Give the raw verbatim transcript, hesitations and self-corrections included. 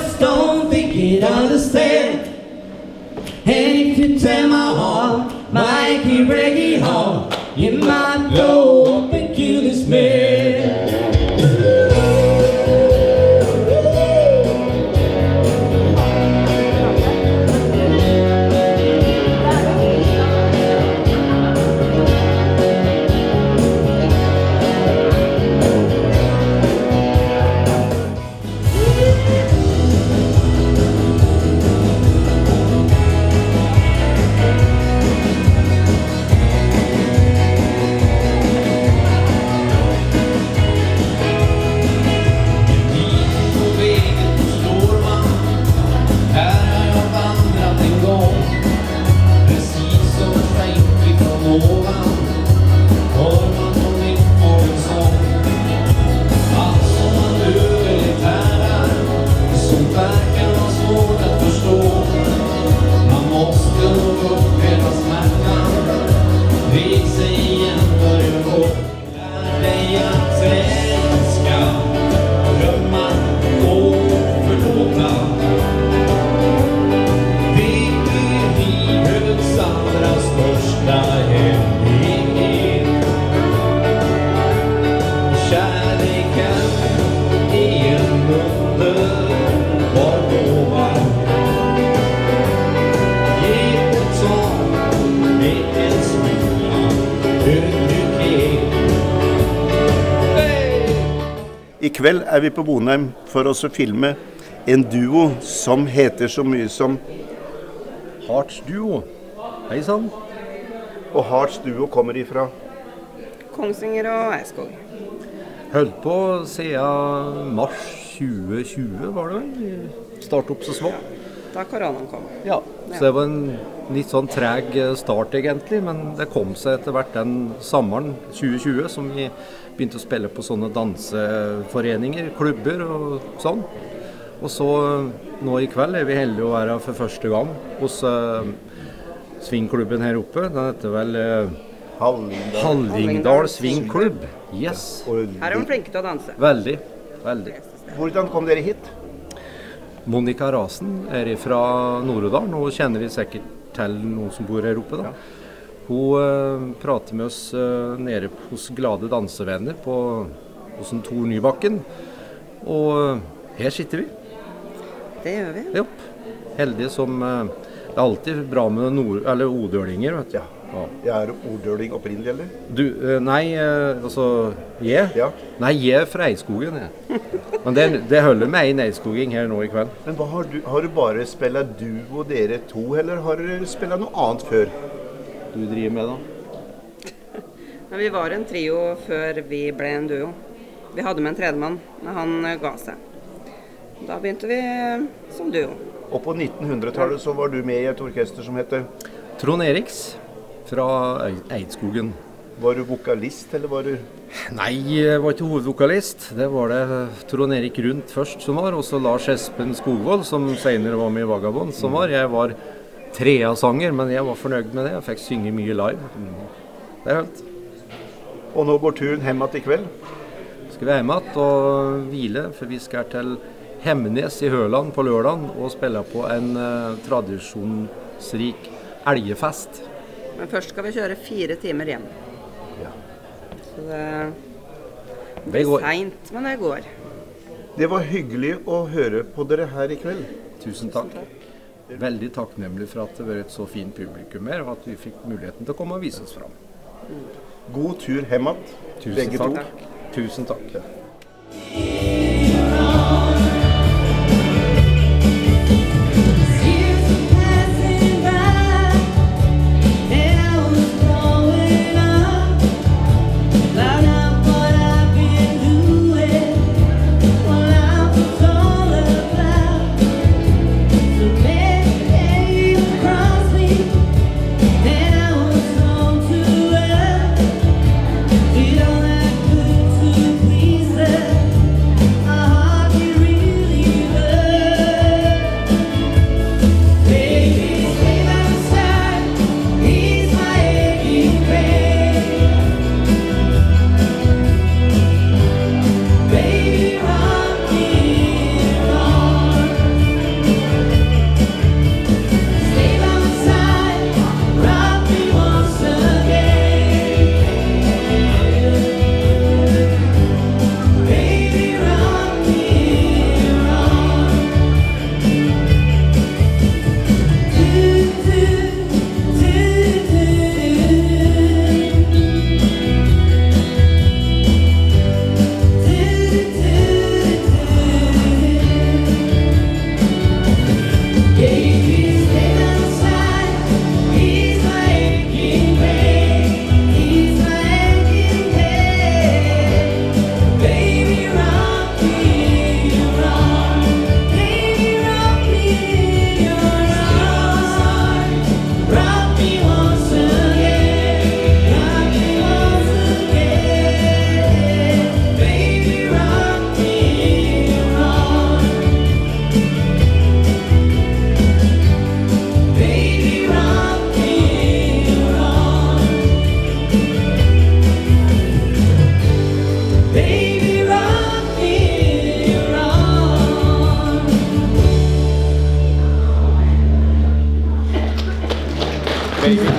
just don't think you'd understand. And if you tear my heart, my key breaking heart, you might blow up and kill this man. I kveld er vi på Bonheim for å filme en duo som heter så mye som Hearts Duo. Hei sann. Og Hearts Duo kommer ifra Kongsvinger og Eiskog. Holdt på siden mars tjue tjue, var det vel? Start opp så smått. Da koronaen kom. Ja, så det var en litt sånn treg start egentlig, men det kom seg etter hvert den sommeren tjue tjue som vi begynte å spille på sånne danseforeninger, klubber og sånn. Og så nå i kveld er vi heldige å være for første gang hos uh, svingklubben her oppe. Den heter vel uh, Hallingdal. Hallingdal Svingklubb. Yes. Her er de flinke til å danse. Veldig, veldig. Hvordan kom dere hit? Monica Rasen er fra Nord-Odalen, og kjenner vi sikkert til noen som bor her oppe da. Hun uh, prater med oss uh, nede hos Glade Dansevenner på, hos en Tor Nybakken, og uh, her sitter vi. Det gjør vi. Ja, heldige som, uh, det er alltid bra med nord, eller odølinger, vet du. Ja. Ja. Jeg er odøling opprinnelig, eller? Du, uh, nei, uh, altså, jeg? Ja. Nei, jeg er fra Eidskogen, jeg. Men det, det holder med en eidskoging her nå i kveld. Men hva har du, har du bare spillet duo dere to, eller har du spillet noe annet før? Du driver med da? Men vi var en trio før vi ble en duo. Vi hadde med en tredjemann, men han ga seg. Da begynte vi som duo. Og på nittenhundretallet så var du med i et orkester som heter? Trond Eriks fra Eidskogen. Var du vokalist, eller var du? Nei, jeg var ikke hovedvokalist. Det var det Trond Erik Rundt først som var, og så Lars Espen Skogvold, som senere var med i Vagabond, som var. Jeg var trea sanger, men jeg var fornøyd med det. Jeg fikk synge mye live. Det er helt. Og nå går turen hjem i kveld? Skal vi hjem og hvile, for vi skal til Hemnes i Høland på lørdagen og spille på en uh, tradisjonsrik elgefest. Men først skal vi kjøre fire timer hjem. Ja. Så det blir sent, men det går. Det var hyggelig å høre på dere her i kveld. Tusen takk. Veldig takknemlig for at det var et så fint publikum her, og at vi fikk muligheten til å komme og vise oss fram. God tur hjem igjen. Tusen takk. Tusen takk. Baby.